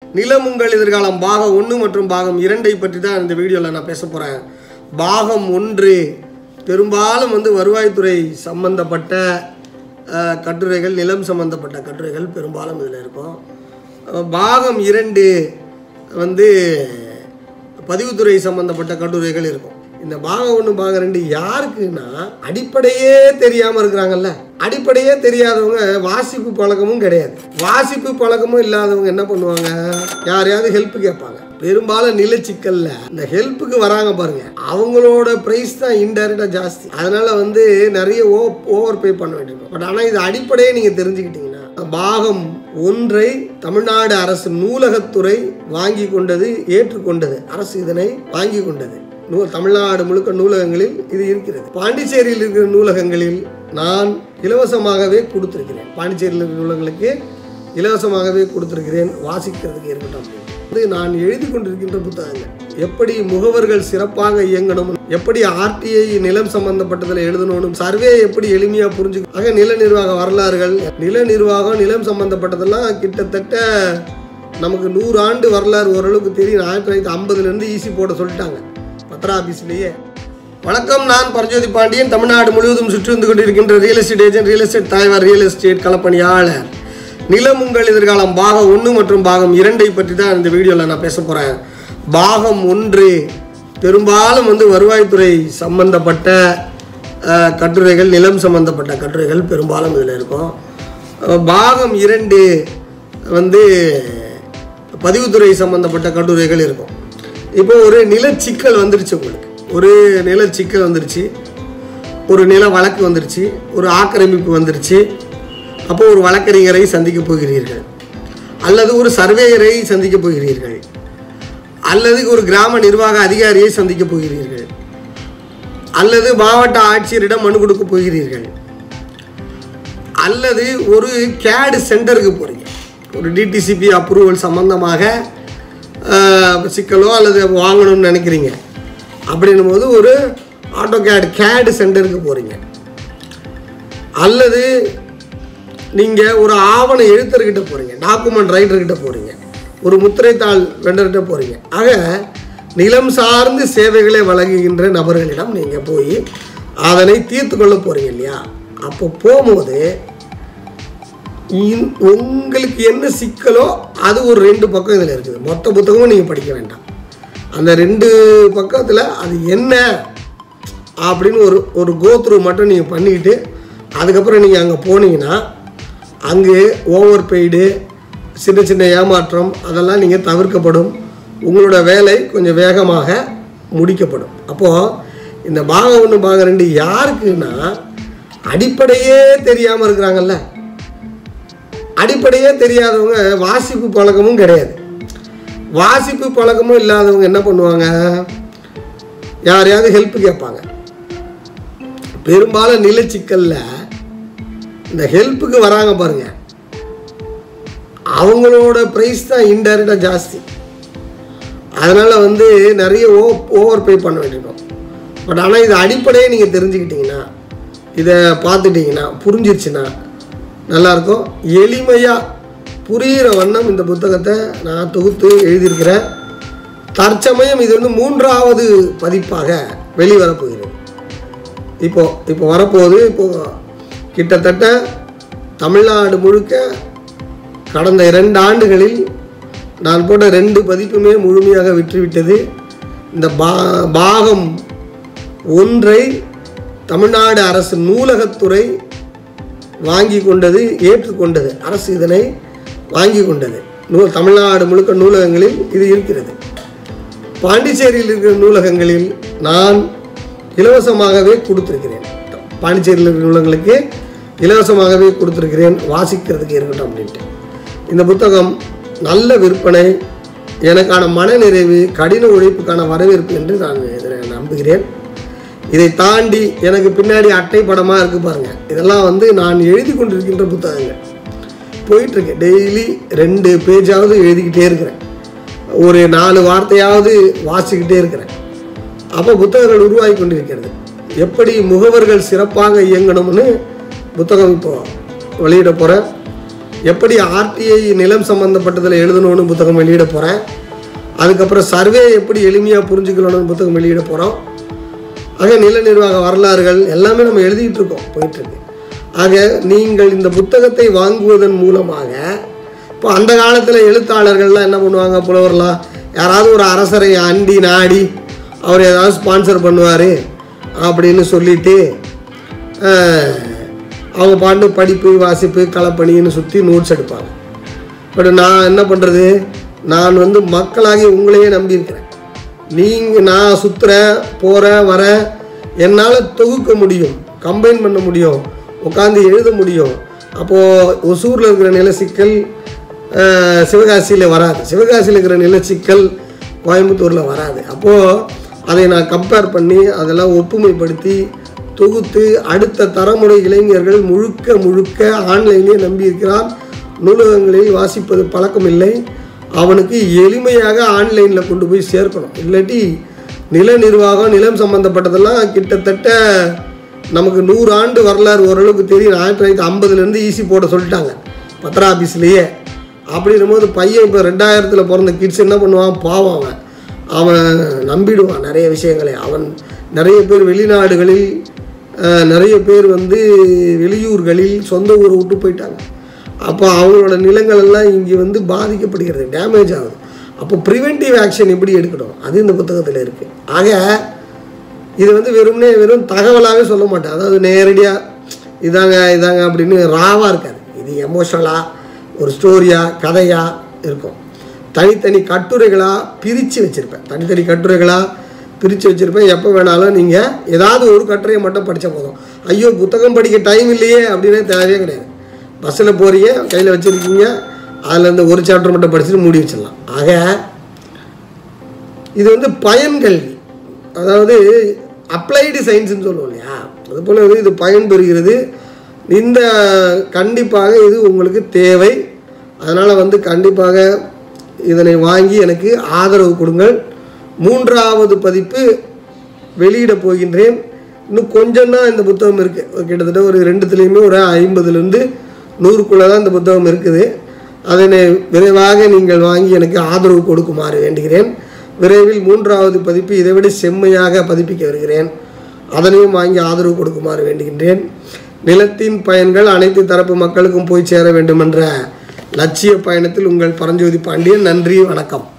நிலம் உங்கள் எதிர்காலம் பாகம் 1 மற்றும் பாகம் 2 பற்றி தான் இந்த வீடியோவில் நான் பேச போகிறேன். பாகம் 1 பெரும்பாலும் வருவாய்த்துறை சம்பந்தப்பட்ட கட்டுரைகள், நிலம் சம்பந்தப்பட்ட கட்டுரைகள் பெரும்பாலும் இதில் இருக்கும். பாகம் 2 பதிவுத்துறை சம்பந்தப்பட்ட கட்டுரைகள் இருக்கும். இந்த பாகம் 1 பாகம் 2 யாருக்குன்னா அடிப்படையே தெரியாமல் இருக்கிறாங்கல்ல. அடிப்படையே தெரியாதவங்க வாசிப்பு பழக்கமும் கிடையாது. வாசிப்பு பழக்கமும் இல்லாதவங்க என்ன பண்ணுவாங்க, யாரையாவது ஹெல்ப் கேட்பாங்க. பெரும்பாலும் நிலச்சிக்கல்ல இந்த ஹெல்ப்புக்கு வராங்க பாருங்க, அவங்களோட பிரைஸ் தான் இன்டைரக்டா ஜாஸ்தி. அதனால நிறைய ஓவர் பே பண்ண வேண்டியிருக்கும். பட் ஆனால் இது அடிப்படையே நீங்க தெரிஞ்சுக்கிட்டீங்கன்னா, பாகம் 1 தமிழ்நாடு அரசு நூலகத்துறை வாங்கி கொண்டது, ஏற்றுக்கொண்டது. அரசு இதனை வாங்கி கொண்டது. தமிழ்நாடு முழுக்க நூலகங்களில் இது இருக்கிறது. பாண்டிச்சேரியில் இருக்கிற நூலகங்களில் நான் இலவசமாகவே கொடுத்திருக்கிறேன். பாண்டிச்சேரியில் இருக்கிற நூலகங்களுக்கு இலவசமாகவே கொடுத்திருக்கிறேன், வாசிக்கிறதுக்கு இருக்கட்டும். நான் எழுதி கொண்டிருக்கின்ற புத்தகங்கள் எப்படி முகவர்கள் சிறப்பாக இயங்கணும், எப்படி ஆர்டிஐ நிலம் சம்பந்தப்பட்டதில் எழுதணும், சர்வே எப்படி எளிமையாக புரிஞ்சுக்கணும். ஆக நில நிர்வாக வரலாறுகள், நில நிர்வாகம், நிலம் சம்பந்தப்பட்டதெல்லாம் கிட்டத்தட்ட நமக்கு 100 ஆண்டு வரலாறு ஓரளவுக்கு தெரியும். 1950 ஈஸி போட சொல்லிட்டாங்க பத்ரா ஆபீஸ்லேயே. வணக்கம், நான் பரஞ்சோதி பாண்டியன். தமிழ்நாடு முழுவதும் சுற்றி வந்து கொண்டிருக்கின்ற real estate agent, real estate தலைவர், ரியல் எஸ்டேட் களப்பணியாளர். நிலம் உங்கள் எதிர்காலம் பாகம் 1 மற்றும் பாகம் 2 பற்றி தான் இந்த வீடியோவில் நான் பேச போகிறேன். பாகம் 1 பெரும்பாலும் வருவாய்த்துறை சம்பந்தப்பட்ட கட்டுரைகள், நிலம் சம்பந்தப்பட்ட கட்டுரைகள் பெரும்பாலும் இதில் இருக்கும். பாகம் 2 பதிவுத்துறை சம்பந்தப்பட்ட கட்டுரைகள் இருக்கும். இப்போ ஒரு நிலச்சிக்கல் வந்துருச்சு, உங்களுக்கு ஒரு நிலச்சிக்கல் வந்துருச்சு, ஒரு நில வழக்கு வந்துருச்சு, ஒரு ஆக்கிரமிப்பு வந்துருச்சு. அப்போ ஒரு வழக்கறிஞரை சந்திக்க போகிறீர்கள், அல்லது ஒரு சர்வேயரை சந்திக்க போகிறீர்கள், அல்லது ஒரு கிராம நிர்வாக அதிகாரியை சந்திக்க போகிறீர்கள், அல்லது மாவட்ட ஆட்சியரிடம் மனு கொடுக்க போகிறீர்கள், அல்லது ஒரு கேடு சென்டருக்கு போகிறீங்க. ஒரு டிடிசிபி அப்ரூவல் சம்பந்தமாக சிக்கலோ அல்லது வாங்கணும்னு நினைக்கிறீங்க. அப்படின்னும் போது ஒரு கேடு சென்டருக்கு போகிறீங்க. அல்லது நீங்கள் ஒரு ஆவண எழுத்தர்கிட்ட போகிறீங்க, டாக்குமெண்ட் ரைட்டர்கிட்ட போகிறீங்க, ஒரு முத்திரைத்தாள் வெண்டர்கிட்ட போகிறீங்க. ஆக நிலம் சார்ந்து சேவைகளை வழங்குகின்ற நபர்களிடம் நீங்கள் போய் அதனை தீர்த்து கொள்ள போகிறீங்க இல்லையா. அப்போ போகும்போது உங்களுக்கு என்ன சிக்கலோ அது ஒரு 2 பக்கம் இதில் இருக்குது. மொத்த புத்தகமும் நீங்கள் படிக்க வேண்டாம். அந்த 2 பக்கத்தில் அது என்ன அப்படின்னு ஒரு கோத்ரூ மட்டும் நீங்கள் பண்ணிக்கிட்டு அதுக்கப்புறம் நீங்கள் அங்கே போனீங்கன்னா, அங்கே ஓவர் பெய்டு, சின்ன சின்ன ஏமாற்றம் அதெல்லாம் நீங்கள் தவிர்க்கப்படும். உங்களோட வேலை கொஞ்சம் வேகமாக முடிக்கப்படும். அப்போது இந்த பாகம் 1 பாகம் 2 யாருக்குன்னா அடிப்படையே தெரியாமல் இருக்கிறாங்கல்ல. அடிப்படையே தெரியாதவங்க வாசிப்பு பழக்கமும் கிடையாது. வாசிப்பு பழக்கமும் இல்லாதவங்க என்ன பண்ணுவாங்க, யாரையாவது ஹெல்ப் கேட்பாங்க. பெரும்பாலும் நிலச்சிக்கல்ல இந்த ஹெல்ப்புக்கு வராங்க பாருங்க, அவங்களோட பிரைஸ் தான் இன்டைரக்டா ஜாஸ்தி. அதனால நிறைய ஓவர் பே பண்ண வேண்டியிருக்கும். பட் ஆனால் இது அடிப்படையே நீங்கள் தெரிஞ்சுக்கிட்டீங்கன்னா, இதை பார்த்துட்டிங்கன்னா, புரிஞ்சிருச்சுன்னா நல்லாயிருக்கும். எளிமையாக புரிகிற வண்ணம் இந்த புத்தகத்தை நான் தொகுத்து எழுதியிருக்கிறேன். தற்சமயம் இது 3வது பதிப்பாக வெளிவரப்போகிறது. இப்போ வரப்போகுது. இப்போது கிட்டத்தட்ட தமிழ்நாடு முழுக்க கடந்த 2 ஆண்டுகளில் நான் போட்ட 2 பதிப்புமே முழுமையாக விற்றுவிட்டது. இந்த பாகம் 1 தமிழ்நாடு அரசு நூலகத்துறை வாங்கி கொண்டது, ஏற்றுக்கொண்டது. அரசு இதனை வாங்கி கொண்டது. தமிழ்நாடு முழுக்க நூலகங்களில் இது இருக்கிறது. பாண்டிச்சேரியில் இருக்கிற நூலகங்களில் நான் இலவசமாகவே கொடுத்துருக்கிறேன். பாண்டிச்சேரியில் இருக்கிற நூலகங்களுக்கு இலவசமாகவே கொடுத்துருக்கிறேன், வாசிக்கிறதுக்கு இருக்கட்டும் அப்படின்ட்டு. இந்த புத்தகம் நல்ல விற்பனை, எனக்கான மனநிறைவு, கடின உழைப்புக்கான வரவேற்பு என்று நான் இதில் நம்புகிறேன். இதை தாண்டி எனக்கு பின்னாடி அட்டை படமாக இருக்குது பாருங்கள், இதெல்லாம் நான் எழுதி கொண்டிருக்கின்ற புத்தகங்கள் போயிட்டுருக்கு. டெய்லி 2 பேஜாவது எழுதிக்கிட்டே இருக்கிறேன், ஒரு 4 வார்த்தையாவது வாசிக்கிட்டே இருக்கிறேன். அப்போ புத்தகங்கள் உருவாகி கொண்டிருக்கிறது. எப்படி முகவர்கள் சிறப்பாக இயங்கணும்னு புத்தகம் இப்போ வெளியிட போகிறேன். எப்படி ஆர்டிஐ நிலம் சம்மந்தப்பட்டதில் எழுதணும்னு புத்தகம் வெளியிட போகிறேன். அதுக்கப்புறம் சர்வே எப்படி எளிமையாக புரிஞ்சுக்கணும்னு புத்தகம் வெளியிட போகிறோம். ஆக நில நிர்வாக வரலாறுகள் எல்லாமே நம்ம எழுதிட்டு இருக்கோம், போயிட்டுருக்கு. ஆக நீங்கள் இந்த புத்தகத்தை வாங்குவதன் மூலமாக இப்போ அந்த காலத்தில் எழுத்தாளர்கள்லாம் என்ன பண்ணுவாங்க, புலவர்லாம் யாராவது ஒரு அரசரை அண்டி நாடி அவர் ஏதாவது ஸ்பான்சர் பண்ணுவார் அப்படின்னு சொல்லிட்டு அவங்க பாட்டு படிப்பு வாசிப்பு களப்பணின்னு சுற்றி நோட்ஸ் எடுப்பாங்க. பட் நான் என்ன பண்ணுறது, நான் வந்து மக்களாகி உங்களையே நம்பியிருக்கிறேன். நான் சுற்றுறேன் போகிறேன் வரேன், என்னால் தொகுக்க முடியும், கம்பைன் பண்ண முடியும், உட்காந்து எழுத முடியும். அப்போது ஒசூரில் இருக்கிற நிலச்சிக்கல் சிவகாசியில் வராது, சிவகாசியில் இருக்கிற நிலச்சிக்கல் கோயம்புத்தூரில் வராது. அப்போது அதை நான் கம்பேர் பண்ணி அதெல்லாம் ஒப்புமைப்படுத்தி தொகுத்து அடுத்த தலைமுறை இளைஞர்கள் முழுக்க ஆன்லைனே நம்பியிருக்கிறான். நூலகங்களில் வாசிப்பது பழக்கம் இல்லை, அவனுக்கு எளிமையாக ஆன்லைனில் கொண்டு போய் சேர்க்கணும். இல்லாட்டி நில நிர்வாகம் நிலம் சம்மந்தப்பட்டதெல்லாம் கிட்டத்தட்ட நமக்கு 100 ஆண்டு வரலாறு ஓரளவுக்கு தெரியும். 1950 ஈஸி போட சொல்லிட்டாங்க பத்திர ஆஃபீஸ்லேயே. அப்படின்னும் போது பையன் இப்போ 2000 பிறந்த கிட்ஸ் என்ன பண்ணுவான், பாவம் அவன் நம்பிடுவான் நிறைய விஷயங்களை. அவன் நிறைய பேர் வெளிநாடுகளில், நிறைய பேர் வந்து வெளியூர்களில் சொந்த ஊரை விட்டு போயிட்டாங்க. அப்போ அவங்களோட நிலங்கள் எல்லாம் இங்கே வந்து பாதிக்கப்படுகிறது, டேமேஜ் ஆகுது. அப்போ ப்ரிவென்டிவ் ஆக்ஷன் எப்படி எடுக்கணும் அது இந்த புத்தகத்தில் இருக்குது. ஆக இது வந்து வெறும் தகவலாகவே சொல்ல மாட்டேன், அதாவது நேரடியாக இதாங்க அப்படின்னு ராவாக இருக்காது. இது எமோஷனலாக ஒரு ஸ்டோரியாக கதையாக இருக்கும். தனித்தனி கட்டுரைகளாக பிரித்து வச்சுருப்பேன். எப்போ வேணாலும் நீங்கள் ஏதாவது ஒரு கட்டுரையை மட்டும் படித்தா போதும். ஐயோ புத்தகம் படிக்க டைம் இல்லையே அப்படின்னே தேவையே கிடையாது. பஸ்ஸில் போகிறீங்க, கையில் வச்சுருக்கீங்க, அதில் ஒரு சாப்டர் மட்டும் படிச்சுட்டு மூடி வச்சிடலாம். ஆக இது வந்து பயன்கல்வி, அதாவது அப்ளைடு சயின்ஸ்ன்னு சொல்லுவோம் இல்லையா, அதுபோல் இது பயன் பெறுகிறது. இந்த கண்டிப்பாக இது உங்களுக்கு தேவை. அதனால் வந்து கண்டிப்பாக இதனை வாங்கி எனக்கு ஆதரவு கொடுங்கள். 3வது பதிப்பு வெளியிட போகின்றேன். இன்னும் கொஞ்சம் தான் இந்த புத்தகம் இருக்குது, கிட்டத்தட்ட ஒரு 2த்துலேயுமே ஒரு 50லேருந்து 100க்குள்ளே தான் இந்த புத்தகம் இருக்குது. அதனை விரைவாக நீங்கள் வாங்கி எனக்கு ஆதரவு கொடுக்குமாறு வேண்டுகிறேன். விரைவில் 3வது பதிப்பு இதைவிட செம்மையாக பதிப்பிக்க வருகிறேன், அதனையும் வாங்கி ஆதரவு கொடுக்குமாறு வேண்டுகின்றேன். நிலத்தின் பயன்கள் அனைத்து தரப்பு மக்களுக்கும் போய் சேர வேண்டும் என்ற லட்சிய பயணத்தில் உங்கள் பரஞ்சோதி பாண்டியன். நன்றி, வணக்கம்.